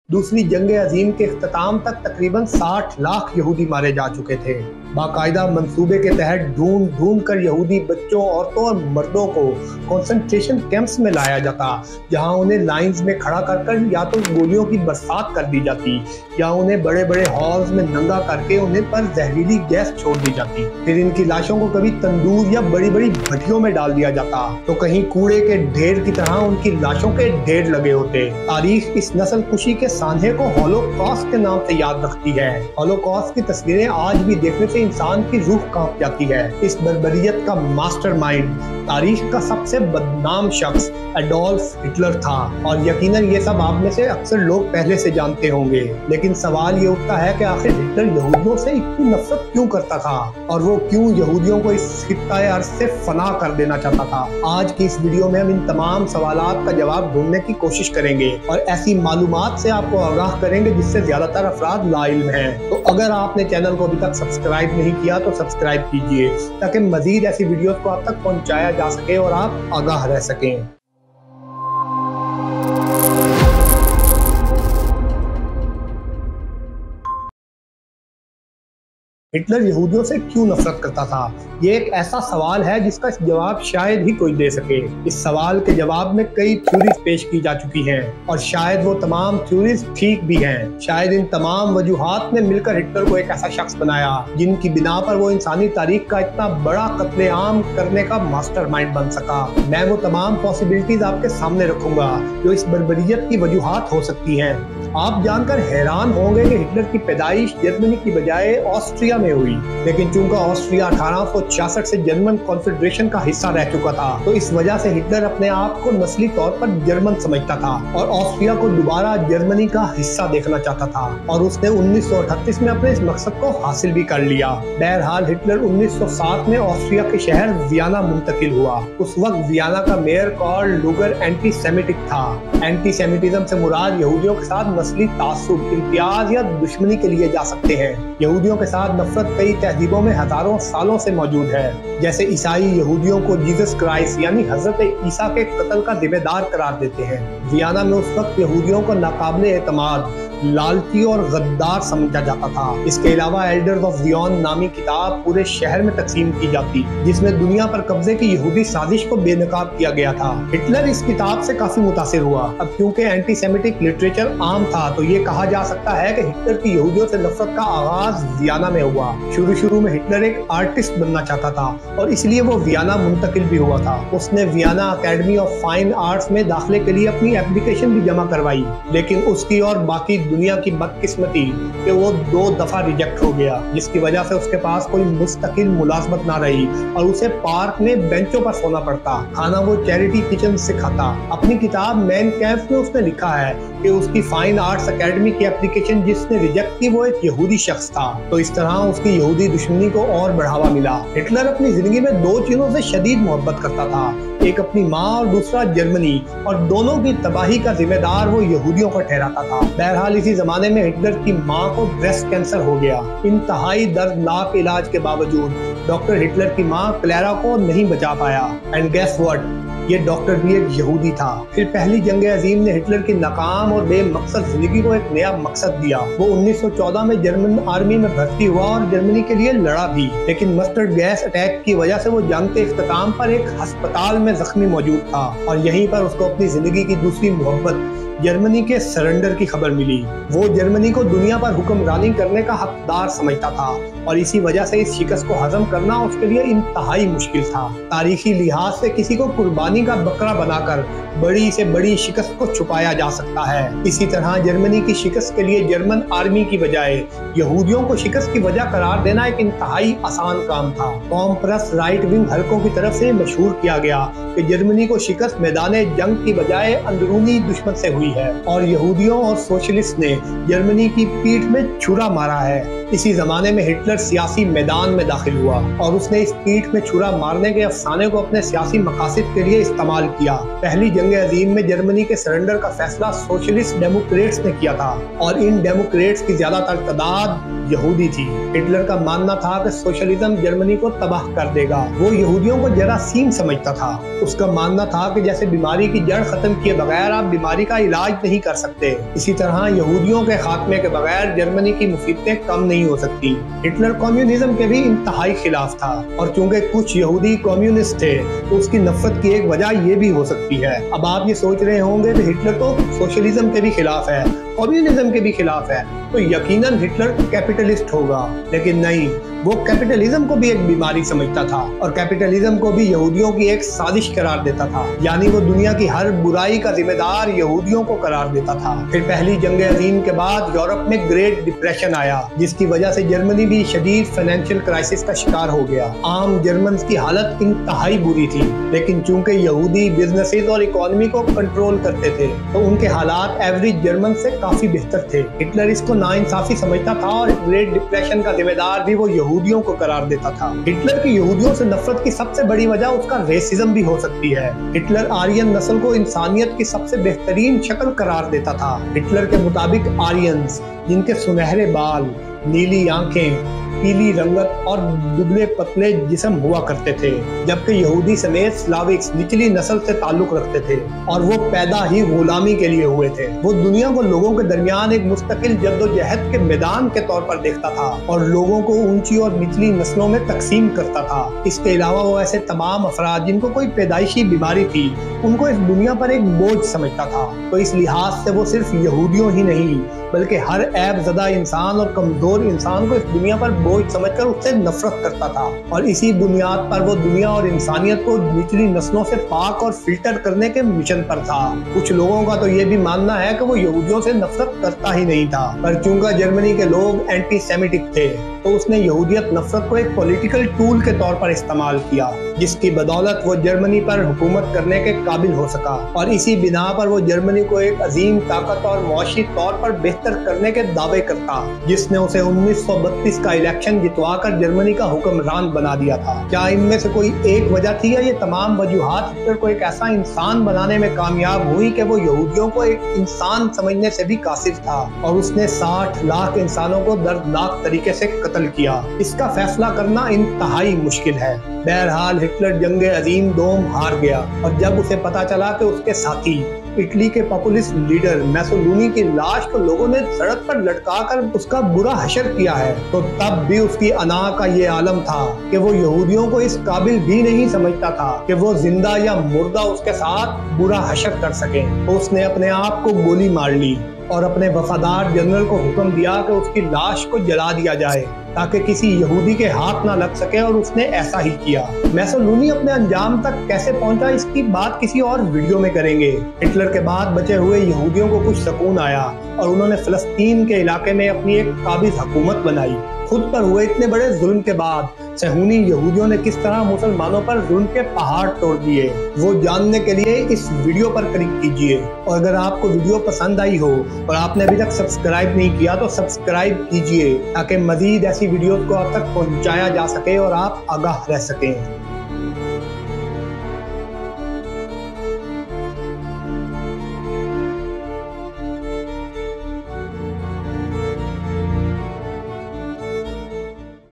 दूसरी जंग अजीम के इख्तिताम तक तकरीबन 60 लाख यहूदी मारे जा चुके थे। बाकायदा मंसूबे के तहत ढूंढ ढूंढ कर यहूदी बच्चों, औरतों और मर्दों को कंसंट्रेशन कैंप्स में लाया जाता, जहां उन्हें लाइंस में खड़ा कर या तो गोलियों की बरसात कर दी जाती या उन्हें बड़े बड़े हॉल्स में नंगा करके उन्हें पर जहरीली गैस छोड़ दी जाती। फिर इनकी लाशों को कभी तंदूर या बड़ी बड़ी भट्टियों में डाल दिया जाता, तो कहीं कूड़े के ढेर की तरह उनकी लाशों के ढेर लगे होते। तारीख इस नस्ल कुशी के सान्हे को हॉलोकॉस्ट के नाम से याद रखती है। हॉलोकॉस्ट की तस्वीरें आज भी देखने से इंसान की रूह कांप जाती है। इस बर्बरियत का मास्टरमाइंड, तारीख का सबसे बदनाम शख्स एडोल्फ हिटलर था, और यकीनन ये सब आप में से अक्सर लोग पहले से जानते होंगे। लेकिन सवाल ये उठता है कि आखिर हिटलर यहूदियों से इतनी नफरत क्यों करता था, और वो क्यों यहूदियों को इस खित्ता अर्ज़ से फना कर देना चाहता था। आज की इस वीडियो में हम इन तमाम सवालात का जवाब ढूंढने की कोशिश करेंगे और ऐसी मालूमात से आपको आगाह करेंगे जिससे ज्यादातर अफराद लाइल्म हैं। तो अगर आपने चैनल को अभी तक सब्सक्राइब नहीं किया तो सब्सक्राइब कीजिए, ताकि मजीद ऐसी वीडियोस को आप तक पहुंचाया जा सके और आप आगाह रह सकें। हिटलर यहूदियों से क्यों नफरत करता था? ये एक ऐसा सवाल है जिसका जवाब शायद ही कोई दे सके। इस सवाल के जवाब में कई थ्योरीज पेश की जा चुकी हैं, और शायद वो तमाम थ्योरीज ठीक भी हैं। शायद इन तमाम वजूहात ने मिलकर हिटलर को एक ऐसा शख्स बनाया जिनकी बिना पर वो इंसानी तारीख का इतना बड़ा कत्लेआम करने का मास्टरमाइंड बन सका। मैं वो तमाम पॉसिबिलिटीज आपके सामने रखूंगा जो इस बर्बरियत की वजूहात हो सकती हैं। आप जानकर हैरान होंगे कि हिटलर की पैदाइश जर्मनी की बजाय ऑस्ट्रिया में हुई, लेकिन चूंकि ऑस्ट्रिया 1866 से जर्मन कॉन्फेडरेशन का हिस्सा रह चुका था, तो इस वजह से हिटलर अपने आप को नस्ली तौर पर जर्मन समझता था और ऑस्ट्रिया को दोबारा जर्मनी का हिस्सा देखना चाहता था, और उसने 1938 में अपने इस मकसद को हासिल भी कर लिया। बहरहाल हिटलर 1907 में ऑस्ट्रिया के शहर वियना मुंतकिल हुआ। उस वक्त वियना का mayor Karl Lueger anti Semitic था। एंटी सेमिटिज्म से मुराद यहूदियों के साथ नस्ली तासुब, इम्तियाज या दुश्मनी के लिए जा सकते हैं। यहूदियों के साथ नफरत कई तहजीबों में हजारों सालों से मौजूद है। जैसे ईसाई यहूदियों को जीसस क्राइस्ट यानी हजरत ईसा के कत्ल का जिम्मेदार करार देते हैं। वियना में उस वक्त यहूदियों को नाकाबिले एतमाद, लालची और गद्दार समझा जाता था। इसके अलावा एल्डर्स ऑफ ज़ियोन नामी किताब पूरे शहर में तकसीम की जाती, जिसमें दुनिया पर कब्जे की यहूदी साजिश को बेनकाब किया गया था। हिटलर इस किताब से काफी मुतासिर हुआ। अब क्योंकि एंटी सेमिटिक लिटरेचर आम था, तो ये कहा जा सकता है कि हिटलर की यहूदियों से नफरत का आगाज वियना में हुआ। शुरू में हिटलर एक आर्टिस्ट बनना चाहता था और इसलिए वो वियना मुंतकिल भी हुआ था। उसने Vienna academy of fine arts में दाखिले के लिए अपनी एप्लीकेशन भी जमा करवाई, लेकिन उसकी और बाकी दुनिया की बदकिस्मती कि वो 2 दफा रिजेक्ट हो गया, जिसकी वजह से उसके पास कोई मुस्तकिल मुलाजमत ना रही और उसे पार्क में बेंचों पर सोना पड़ता। खाना वो चैरिटी किचन से खाता। अपनी किताब मैन कैंप में उसने लिखा है कि उसकी फाइन आर्ट्स अकेडमी की एप्लीकेशन जिसने रिजेक्ट की वो एक यहूदी शख्स था। तो इस तरह उसकी यहूदी दुश्मनी को और बढ़ावा मिला। हिटलर अपनी जिंदगी में 2 चीजों से शदीद मोहब्बत करता था, एक अपनी माँ और दूसरा जर्मनी, और दोनों की तबाही का जिम्मेदार वो यहूदियों को ठहराता था। बहरहाल इसी जमाने में हिटलर की माँ को ब्रेस्ट कैंसर हो गया। इंतहाई दर्दनाक इलाज के बावजूद डॉक्टर हिटलर की माँ क्लेरा को नहीं बचा पाया। एंड गेस व्हाट, ये डॉक्टर भी एक यहूदी था। फिर पहली जंग अजीम ने हिटलर की नाकाम और बेमकसद जिंदगी को एक नया मकसद दिया। वो 1914 में जर्मन आर्मी में भर्ती हुआ और जर्मनी के लिए लड़ा भी, लेकिन मस्टर्ड गैस अटैक की वजह से वो जंग के इख्तिताम पर एक अस्पताल में जख्मी मौजूद था, और यहीं पर उसको अपनी जिंदगी की दूसरी मोहब्बत जर्मनी के सरेंडर की खबर मिली। वो जर्मनी को दुनिया पर हुक्मरानी करने का हकदार समझता था, और इसी वजह से इस शिकस्त को हजम करना उसके लिए इंतहाई मुश्किल था। तारीखी लिहाज से किसी को कुर्बानी का बकरा बनाकर बड़ी से बड़ी शिकस्त को छुपाया जा सकता है। इसी तरह जर्मनी की शिकस्त के लिए जर्मन आर्मी की बजाय यहूदियों को शिकस्त की वजह करार देना एक इंतहाई आसान काम था। कॉम्प्रस राइट विंग हलकों की तरफ से मशहूर किया गया कि जर्मनी को शिकस्त मैदान जंग की बजाय अंदरूनी दुश्मन से हुई है, और यहूदियों और सोशलिस्ट ने जर्मनी की पीठ में छुरा मारा है। इसी जमाने में हिटलर सियासी मैदान में दाखिल हुआ और उसने इस पीठ में छुरा मारने के अफसाने को अपने सियासी मकासद के लिए इस्तेमाल किया। पहली जंग अजीम में जर्मनी के सरेंडर का फैसला सोशलिस्ट डेमोक्रेट्स ने किया था और इन डेमोक्रेट्स की ज्यादातर तादाद यहूदी थी। हिटलर का मानना था कि सोशलिज्म जर्मनी को तबाह कर देगा। वो यहूदियों को जरासीम समझता था। उसका मानना था कि जैसे बीमारी की जड़ खत्म किए बगैर आप बीमारी का इलाज नहीं कर सकते, इसी तरह यहूदियों के खात्मे के बगैर जर्मनी की मुसीबतें कम नहीं हो सकती। हिटलर कम्युनिज्म के भी इंतहाई खिलाफ था और चूंकि कुछ यहूदी कम्युनिस्ट थे तो उसकी नफरत की एक वजह ये भी हो सकती है। अब आप ये सोच रहे होंगे कि हिटलर तो सोशलिज्म के भी खिलाफ है, कम्युनिज्म के भी खिलाफ है, तो यकीनन हिटलर कैपिटलिस्ट होगा। लेकिन नहीं, वो कैपिटलिज्म को भी एक बीमारी समझता था और कैपिटलिज्म को भी यहूदियों की एक साजिश करार देता था। यानी वो दुनिया की हर बुराई का जिम्मेदार यहूदियों को करार देता था। फिर पहली जंग अजीम के बाद यूरोप में ग्रेट डिप्रेशन आया, जिसकी वजह से जर्मनी भी शदीद फाइनेंशियल क्राइसिस का शिकार हो गया। आम जर्मन्स की हालत इंतहाई बुरी थी, लेकिन चूंकि यहूदी बिजनेसेस और इकोनॉमी को कंट्रोल करते थे तो उनके हालात एवरेज जर्मन से काफी बेहतर थे। हिटलर इसको नाइंसाफी समझता था और ग्रेट डिप्रेशन का जिम्मेदार भी वो यहूदियों को करार देता था। हिटलर की यहूदियों से नफरत की सबसे बड़ी वजह उसका रेसिज्म भी हो सकती है। हिटलर आर्यन नस्ल को इंसानियत की सबसे बेहतरीन शक्ल करार देता था। हिटलर के मुताबिक आर्यंस, जिनके सुनहरे बाल, नीली आंखें, पीली रंगत और दुबले पतले जिस्म हुआ करते थे, जबकि यहूदी समेत स्लाविक्स निचली नस्ल से ताल्लुक रखते थे और वो पैदा ही गुलामी के लिए हुए थे। वो दुनिया को लोगों के दरमियान एक मुस्तकिल जद्दोजहद के मैदान के तौर पर देखता था और लोगों को ऊंची और निचली नस्लों में तकसीम करता था। इसके अलावा वो ऐसे तमाम अफराद जिनको कोई पैदाइशी बीमारी थी उनको इस दुनिया पर एक बोझ समझता था। तो इस लिहाज से वो सिर्फ यहूदियों ही नहीं बल्कि हर ऐब ज़दा इंसान और कमजोर इंसान को इस दुनिया पर बोझ समझकर उससे नफरत करता था और इसी बुनियाद पर वो दुनिया और इंसानियत को निचली नस्लों से पाक और फिल्टर करने के मिशन पर था। कुछ लोगों का तो ये भी मानना है कि वो यहूदियों से नफरत करता ही नहीं था, पर चूंकि जर्मनी के लोग एंटी सेमिटिक थे तो उसने यहूदियत नफरत को एक पॉलिटिकल टूल के तौर पर इस्तेमाल किया, जिसकी बदौलत वो जर्मनी पर हुकूमत करने के काबिल हो सका और इसी बिना पर वो जर्मनी को एक अजीम ताकत और मुआशी तौर पर बेहतर करने के दावे करता, जिसने उसे 1932 का इलेक्शन जितवाकर जर्मनी का हुक्मरान बना दिया था। क्या इनमें से कोई एक वजह थी या ये तमाम वजूहात हिटलर को एक ऐसा इंसान बनाने में कामयाब हुई कि वो यहूदियों को एक इंसान समझने से भी कासिर था और उसने 60 लाख इंसानों को दर्दनाक तरीके से कत्ल किया? इसका फैसला करना इंतहाई मुश्किल है। बहरहाल हिटलर जंग अजीम दोम हार गया और जब उसे पता चला कि उसके साथी इटली के पॉपुलिस्ट लीडर मैसोलूनी की लाश को लोगों ने सड़क पर लटकाकर उसका बुरा हशर किया है, तो तब भी उसकी अना का ये आलम था कि वो यहूदियों को इस काबिल भी नहीं समझता था कि वो जिंदा या मुर्दा उसके साथ बुरा हशर कर सके। तो उसने अपने आप को गोली मार ली और अपने वफादार जनरल को हुक्म दिया कि उसकी लाश को जला दिया जाए ताकि किसी यहूदी के हाथ ना लग सके और उसने ऐसा ही किया। मैसोलूनी अपने अंजाम तक कैसे पहुंचा इसकी बात किसी और वीडियो में करेंगे। हिटलर के बाद बचे हुए यहूदियों को कुछ सुकून आया और उन्होंने फिलिस्तीन के इलाके में अपनी एक काबिज हुकूमत बनाई। खुद पर हुए इतने बड़े जुल्म के बाद सहूनी यहूदियों ने किस तरह मुसलमानों पर जुल्म के पहाड़ तोड़ दिए, वो जानने के लिए इस वीडियो पर क्लिक कीजिए। और अगर आपको वीडियो पसंद आई हो और आपने अभी तक सब्सक्राइब नहीं किया तो सब्सक्राइब कीजिए ताकि मजीद ऐसी वीडियोस को आप तक पहुंचाया जा सके और आप आगाह रह सकें।